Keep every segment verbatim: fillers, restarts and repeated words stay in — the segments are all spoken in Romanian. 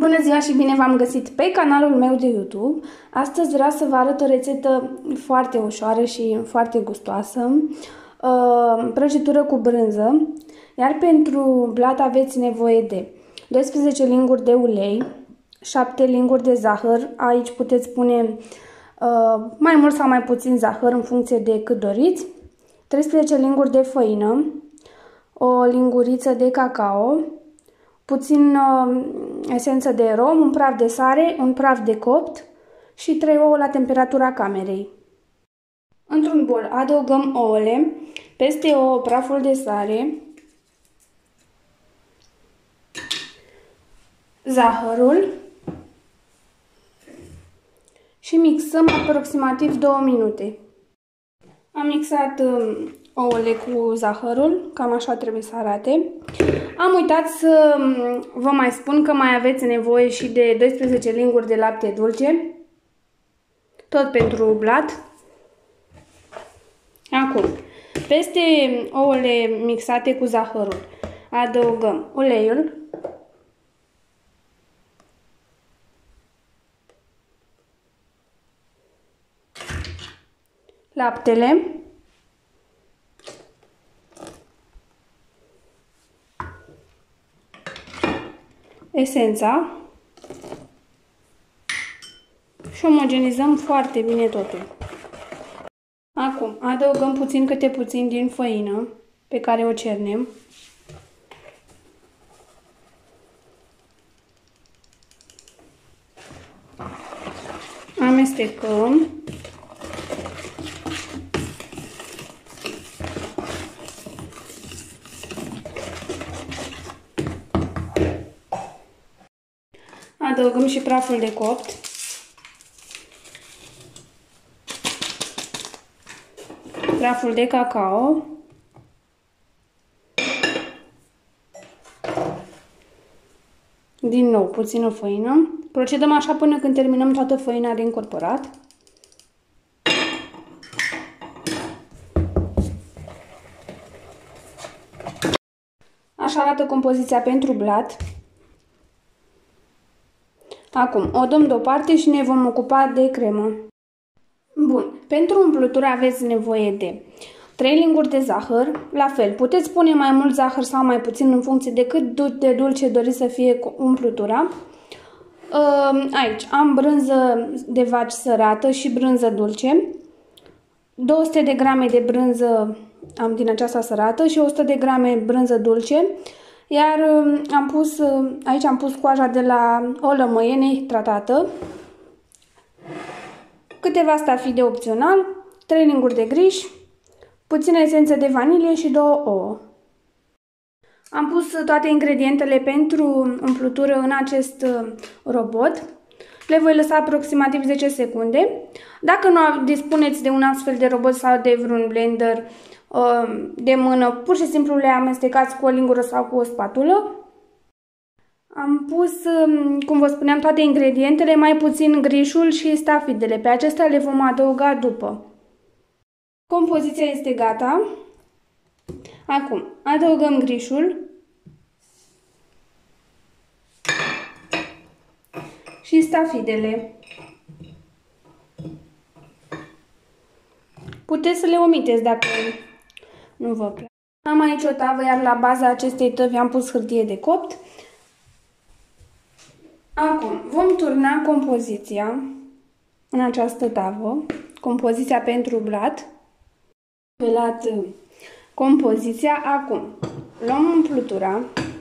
Bună ziua și bine v-am găsit pe canalul meu de YouTube. Astăzi vreau să vă arăt o rețetă foarte ușoară și foarte gustoasă, uh, prăjitură cu brânză, iar pentru blat aveți nevoie de doisprezece linguri de ulei, șapte linguri de zahăr, aici puteți pune uh, mai mult sau mai puțin zahăr în funcție de cât doriți, treisprezece linguri de făină, o linguriță de cacao, puțin uh, esență de rom, un praf de sare, un praf de copt și trei ouă la temperatura camerei. Într-un bol adăugăm ouăle, peste ouă praful de sare, zahărul și mixăm aproximativ două minute. Am mixat uh, ouăle cu zahărul, cam așa trebuie să arate. Am uitat să vă mai spun că mai aveți nevoie și de doisprezece linguri de lapte dulce, tot pentru blat. Acum, peste ouăle mixate cu zahărul, adăugăm uleiul, laptele, esența și omogenizăm foarte bine totul. Acum adăugăm puțin câte puțin din făină pe care o cernem. Amestecăm. Adăugăm și praful de copt. Praful de cacao. Din nou puțină făină. Procedăm așa până când terminăm toată făina de incorporat. Așa arată compoziția pentru blat. Acum o dăm deoparte și ne vom ocupa de cremă. Bun, pentru umplutură aveți nevoie de trei linguri de zahăr, la fel, puteți pune mai mult zahăr sau mai puțin în funcție de cât de dulce doriți să fie umplutura. Aici am brânză de vaci sărată și brânză dulce, două sute de grame de brânză am din aceasta sărată și o sută de grame brânză dulce. Iar am pus, aici am pus coaja de la o lămâie nehidratată, câteva stafide opțional, trei linguri de griș, puțină esență de vanilie și două ouă. Am pus toate ingredientele pentru umplutură în acest robot. Le voi lăsa aproximativ zece secunde. Dacă nu dispuneți de un astfel de robot sau de vreun blender de mână, pur și simplu le amestecați cu o lingură sau cu o spatulă. Am pus, cum vă spuneam, toate ingredientele, mai puțin grișul și stafidele. Pe acestea le vom adăuga după. Compoziția este gata. Acum adăugăm grișul și stafidele. Puteți să le omiteți dacă nu vă place. Am aici o tavă, iar la baza acestei tăvi am pus hârtie de copt. Acum vom turna compoziția în această tavă, compoziția pentru blat. Pelat compoziția. Acum luăm umplutura.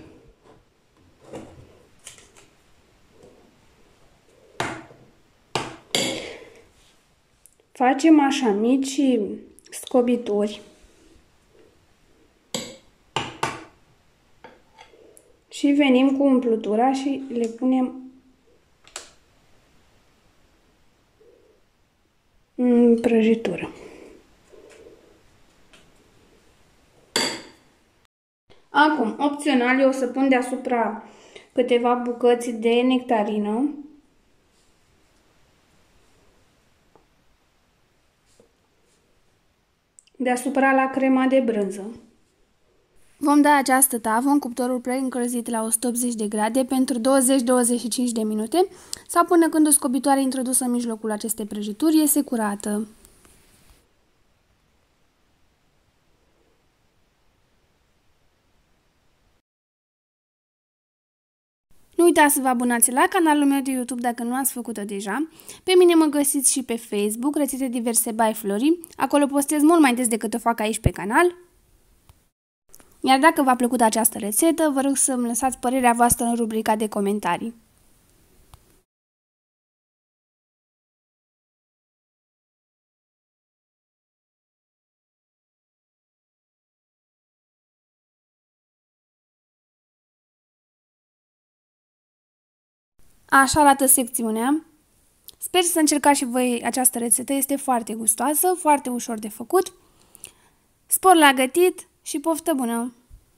Facem așa mici scobituri și venim cu umplutura și le punem în prăjitură. Acum, opțional, eu o să pun deasupra câteva bucăți de nectarină. Deasupra la crema de brânză. Vom da această tavă în cuptorul preîncălzit la o sută optzeci de grade pentru douăzeci douăzeci și cinci de minute sau până când o scobitoare introdusă în mijlocul acestei prăjituri iese curată. Nu uitați să vă abonați la canalul meu de YouTube dacă nu ați făcut-o deja. Pe mine mă găsiți și pe Facebook, rețete diverse by Flori. Acolo postez mult mai des decât o fac aici pe canal. Iar dacă v-a plăcut această rețetă, vă rog să-mi lăsați părerea voastră în rubrica de comentarii. Așa arată secțiunea. Sper să încercați și voi această rețetă, este foarte gustoasă, foarte ușor de făcut. Spor la gătit și poftă bună!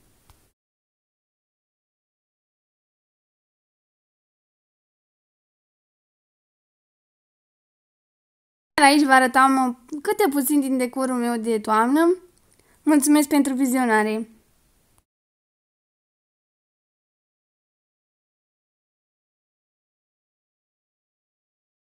Aici vă arătam câte puțin din decorul meu de toamnă. Mulțumesc pentru vizionare!